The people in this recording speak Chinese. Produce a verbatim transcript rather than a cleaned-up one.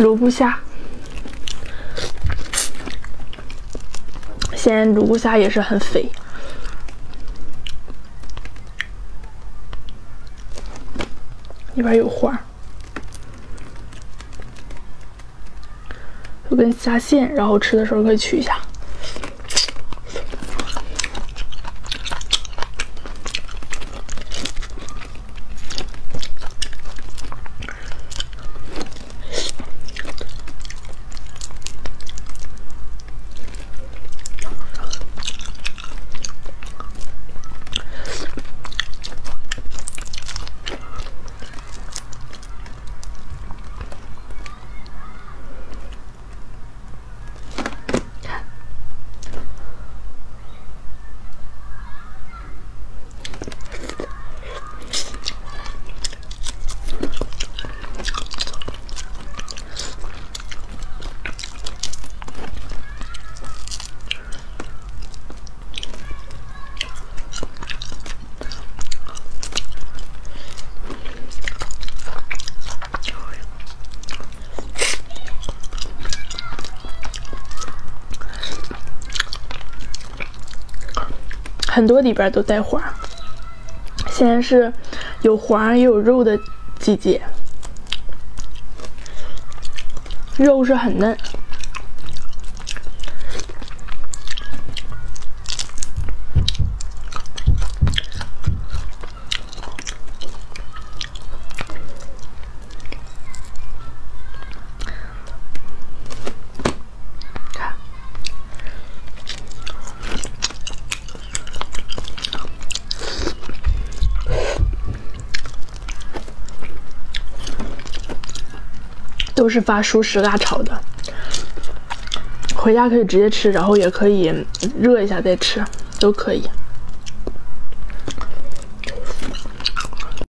卤骨虾，现在卤骨虾也是很肥。里边有花，就跟虾线，然后吃的时候可以取一下。很多里边都带花，现在是有花也有肉的季节，肉是很嫩。都是发熟食辣炒的，回家可以直接吃，然后也可以热一下再吃，都可以。